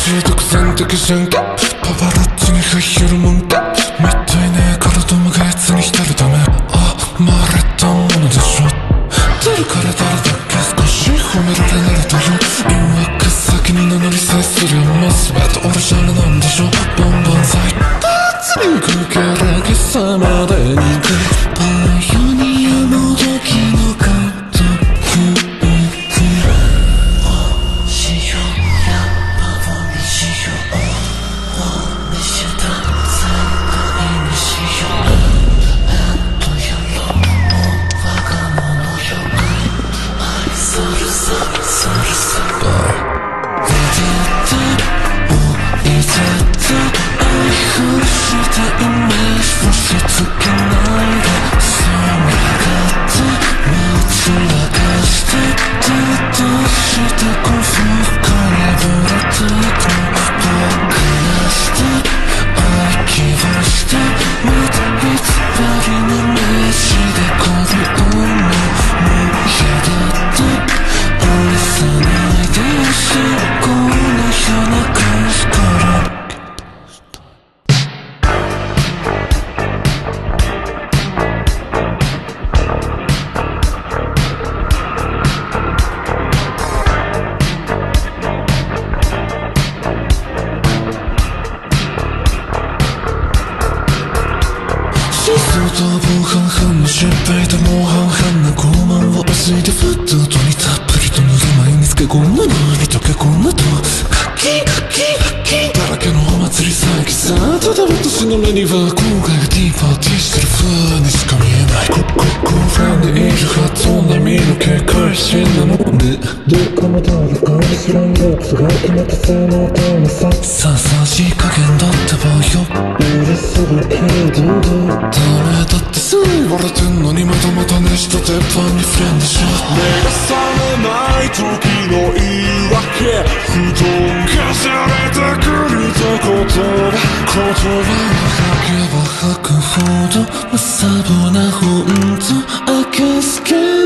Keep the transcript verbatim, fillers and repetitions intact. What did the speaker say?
中毒性的人格パパラッチに入るもんかみたいね体もがやつに浸るためあ生まれたものでしょ誰から誰だっけ少し褒められ慣れたよ言い訳先に名乗りさえすりゃもう全てオリジナルなんでしょボンボンサイ立つに行くから今朝までに行くパイオニアもどきのカウント失敗でもう半々な傲慢を薄いでフットとにたっぷりと塗る前につけこんなのに溶けこんなとカキカキカキだらけのお祭り騒ぎさただ私の目には後悔がディーパーティーしてる風にしか見えないこここファンでいる発音並みの警戒心なのでどこも誰かも知らんやつが決めた性能とのさささじ加減だってばよ許するけどダメだってさ言われてんのにまたまた熱した鉄板に触れんでしょ目が覚めない時の言い訳布団がされてくると言葉言葉を吐けば吐くほどまさぼなほんとあけすけ